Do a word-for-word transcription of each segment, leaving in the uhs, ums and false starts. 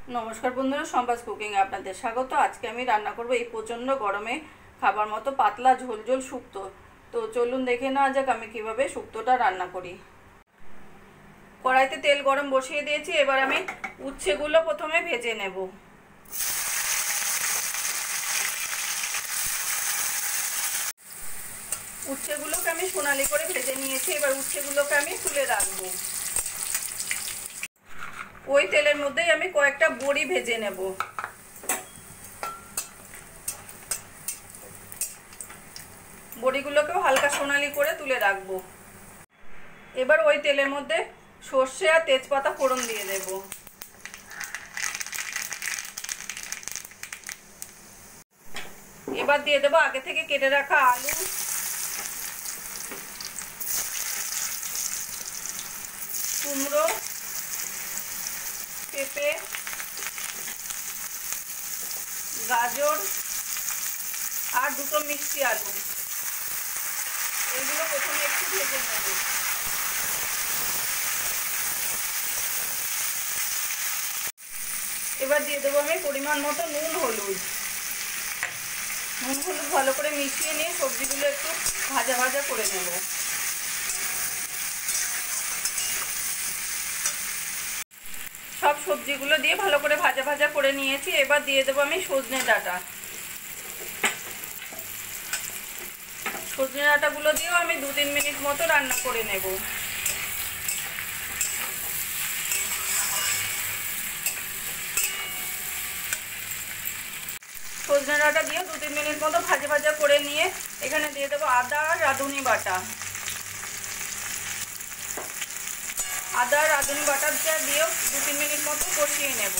नमस्कार बंधुरा सम्पास कुकिंग आपनादेर स्वागत। आज के आमी रान्ना करब এই प्रचंड गरमे खाबार मतो पातला झोल झोल शुक्तो। तो चलुन देखे नेওয়া যাক आमी किभाबे शुक्तोटा रान्ना करी। कड़ाईते तेल गरम बसिए दिएछि। एबार आमी उच्छेगुलो प्रथमे भेजे नेब। उच्छेगुलोके आमी सोनाली करे भेजे निয়েছি। एबार उच्छेगुलोके आमी तुले राखबो। ওই তেলের মধ্যেই আমি কয়েকটা বড়ি ভেজে নেব। বড়িগুলোকেও হালকা সোনালি করে তুলে রাখবো। এবার ওই তেলের মধ্যে সরষে আর তেজপাতা ফোড়ন দিয়ে দেব। এবার দিয়ে দেব আগে থেকে কেটে রাখা আলু, কুমড়ো, পেঁপে, গাজর আর দুটো মিষ্টি আলু। এগুলো প্রথমে একটু ভেজে নেব। এবার দিয়ে দেবো আমি পরিমাণ মতো নুন হলুদ। নুন হলুদ ভালো করে মিশিয়ে নিয়ে সবজিগুলো একটু ভাজা ভাজা করে নেব। सब सब्जीगुलो दिए भालो करे भाजा भाजा करे निয়েছি। এবার দিয়ে দেব আমি সজনে ডাঁটা। সজনে ডাঁটাগুলো দিয়েও আমি দু তিন মিনিট মতো রান্না করে নেব। সজনে ডাঁটা দিয়ে দু তিন মিনিট মতো ভাজা ভাজা করে নিয়ে এখানে দিয়ে দেব আদা আর রাঁধুনি বাটা। আদা রাঁধুনি বাটাটা দিয়ে দু তিন মিনিট মতো কষিয়ে নেব।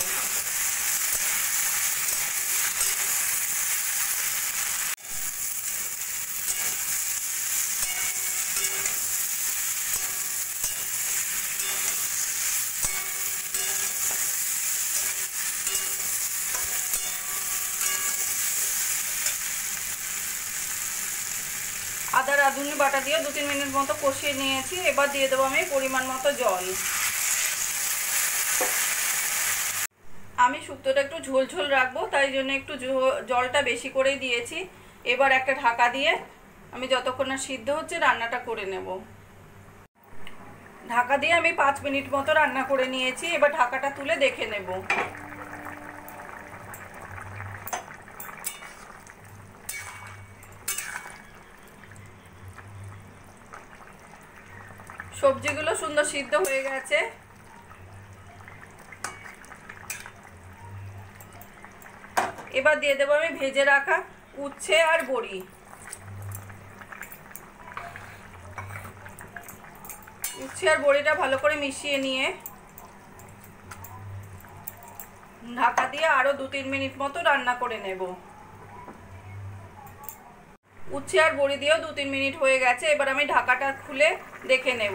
আদা রাঁধুনি বাটা দিয়ে দু তিন মিনিট মতো কষিয়ে নিয়েছি। এবার দিয়ে দেবো আমি পরিমাণ মতো জল। আমি শুক্তোটা একটু ঝোল ঝোল রাখবো, তাই জন্য একটু জলটা বেশি করেই দিয়েছি। এবার একটা ঢাকা দিয়ে আমি যতক্ষণ না সিদ্ধ হচ্ছে রান্নাটা করে নেব। ঢাকা দিয়ে আমি পাঁচ মিনিট মতো রান্না করে নিয়েছি। এবার ঢাকাটা তুলে দেখে নেব। সবজিগুলো সুন্দর সিদ্ধ হয়ে গেছে। এবার দিয়ে দেবো আমি ভেজে রাখা উচ্ছে আর বড়ি। উচ্ছে আর বড়িটা ভালো করে মিশিয়ে নিয়ে ঢাকা দিয়ে আরো দু তিন মিনিট মতো রান্না করে নেব। উচ্ছে আর বড়ি দিয়েও দু তিন মিনিট হয়ে গেছে। এবার আমি ঢাকাটা খুলে দেখে নেব।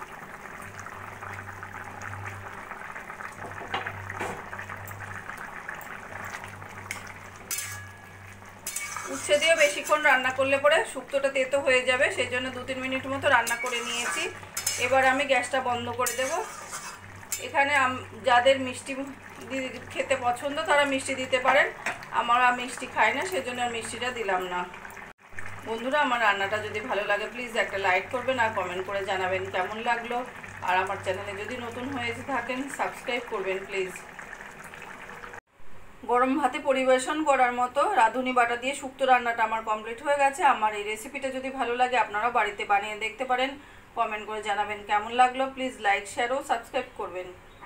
উচ্ছে দিয়ে বেশিক্ষণ রান্না করলে পরে শুক্তোটা তেতো হয়ে যাবে, সেই জন্য দু তিন মিনিট মতো রান্না করে নিয়েছি। এবার আমি গ্যাসটা বন্ধ করে দেব। এখানে যাদের মিষ্টি খেতে পছন্দ তারা মিষ্টি দিতে পারেন। আমরা মিষ্টি খাই না, সেজন্য আর মিষ্টিটা দিলাম না। বন্ধুরা, আমার রান্নাটা যদি ভালো লাগে প্লিজ একটা লাইক করবেন আর কমেন্ট করে জানাবেন কেমন লাগলো। আর আমার চ্যানেলে যদি নতুন হয়ে থাকেন সাবস্ক্রাইব করবেন প্লিজ। গরম ভাতে পরিবেশন করার মতো রাঁধুনি বাটা দিয়ে শুক্তো রান্নাটা আমার কমপ্লিট হয়ে গেছে। আমার এই রেসিপিটা যদি ভালো লাগে আপনারাও বাড়িতে বানিয়ে দেখতে পারেন। কমেন্ট করে জানাবেন কেমন লাগলো। প্লিজ লাইক শেয়ার ও সাবস্ক্রাইব করবেন।